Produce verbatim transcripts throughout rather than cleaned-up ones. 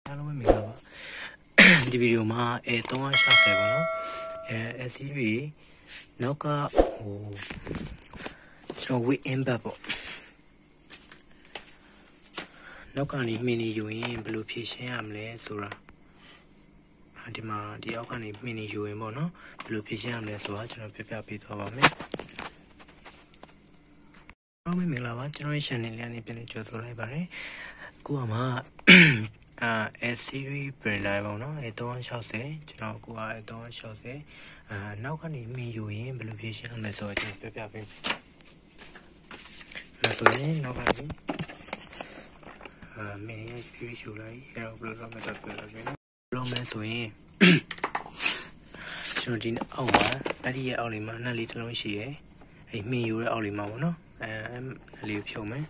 အားလုံးပဲမင်္ဂလာပါဒီဗီဒီယိုမှာအဲ၃၆၀ပေါ့နော်အဲ S series နောက်ကဟိုကျွန်တော် weight impact ပေါ့နောက်ကနေမှင်းနေယူရင်ဘယ်လိုဖြည့်ရှင်းရမလဲဆိုတာဒီမှာဒီအောက်ကနေမှင်းနေယူရင်ပေါ့နော်ဘယ်လိုဖြည့်ရှင်းရမလဲဆိုတာကျွန်တော်ပြပြပေးသွားပါမယ်အားလုံးမင်္ဂလာပါကျွန်တော်ရဲ့ channel လေးကနေပြန်လည်ကြိုဆိုလိုက်ပါတယ်အခုကမှအာ S series printer ပေါ့နော်အဲ၃၆၀ကျွန်တော်ကိုကအဲ၃၆၀အာနောက်ကနေမြင်ယူရင်ဘယ်လိုဖြည့်ရှင်းရမလဲဆိုတော့ကျွန်တော်ပြပြပေးမယ်ဒါဆိုရင်နောက်ကနေအာမြင်ရဖြည့်ယူလိုက်အဲတော့ဘယ်လိုလုပ်မလဲတော့ပြောပြမယ်နော်လုပ်မယ်ဆိုရင်ကျွန်တော်ဒီအောက်မှာအဲ့ဒီရဲ့အောက်လေးမှာနှက်လေးတစ်လုံးရှိရယ်အဲမြင်ယူရဲ့အောက်လေးမှာပေါ့နော်အဲနှက်လေးဖြုတ်မယ်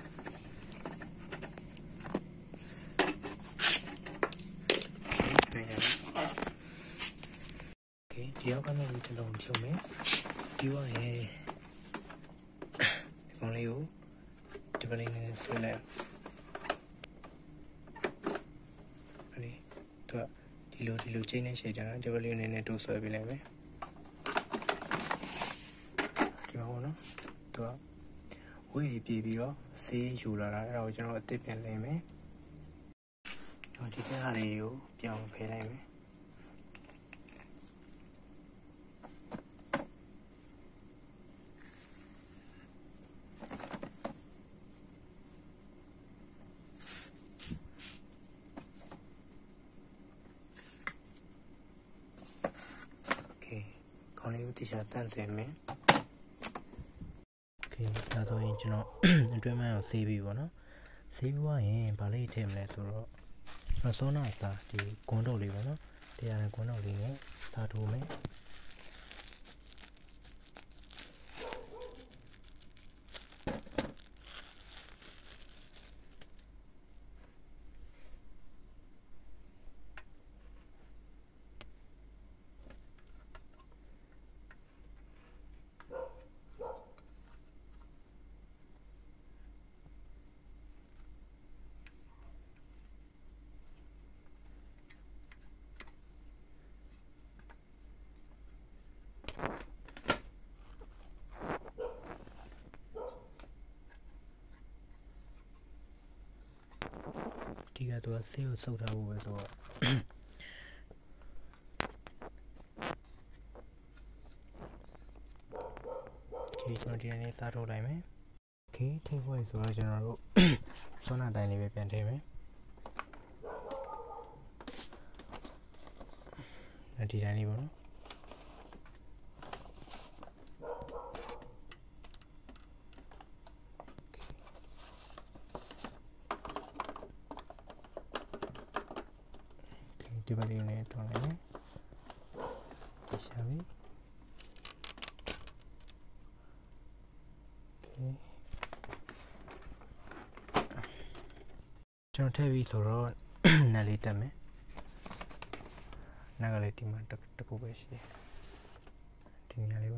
ဒီအောက်ကနေဒီတစ်လုံးဖြုတ်မယ်ပြီးသွားရင်ဒီကောင်လေးကိုဒီပလင်းနဲ့ဆွဲလိုက်အဲ့ဒီတော့ဒီလိုဒီလိုချင်းနဲ့ရှိကြတာဒီပလင်းနဲ့တိုးဆွဲပေးလိုက်မယ်ဒီမှာပေါ့နော်သူကဝေးပြေးပြီးတော့ဆေးယူလာတာအဲ့ဒါကိုကျွန်တော်အစ်စ်ပြန်လိမ့်မယ်တော့ဒီကဟာလေးကိုပြောင်းဖယ်လိုက်မယ်ခေါင်းလေးကိုတရားတန့်စင်မယ်โอเคဒါဆိုရင်ကျွန်တော်အတွင်းမှန်းကိုဆေးပြီးပေါ့နော်ဆေးပြီးသွားရင်ဗာလေးထည့်မလဲဆိုတော့ကျွန်တော်စောနာစာဒီကွန်းတုပ်လေးပေါ့နော်တရားနဲ့ကွန်းတုပ်လေးနဲ့စာထိုးမယ်ဒီကတော့ဆေးကိုစုပ်ထားဖို့ပဲဆိုတော့โอเคကျွန်တော်ဒီနေ့စားထုတ်လိုက်မယ်โอเคထိဖို့ဆိုတော့ကျွန်တော်တို့စောနာတိုင်းလေးပဲပြန်ထည့်မယ်ဒီတိုင်းလေးပေါ့နော်ဒီဘက်လေးနဲ့တွန်းလိုက်မယ်ဒီရှာပြီโอเคကျွန်တော်ထည့်ပြီဆိုတော့နားလေးတက်မယ်နားကလေးဒီမှာတကူပဲရှိတယ်ဒီနေရာလေးပါ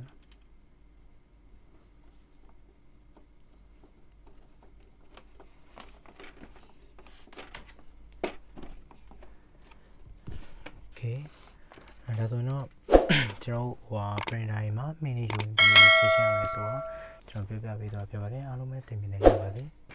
โอเคဒါဆိုရင်တော့ကျွန်တော်ဟို printer တွေမှာ mini ယူပြီးဖြည့်ရှင်းရမယ်ဆိုတော့ကျွန်တော်ပြပြပေးသွားပြပါတယ်အားလုံးပဲစိတ်မြင်နေကြပါစေ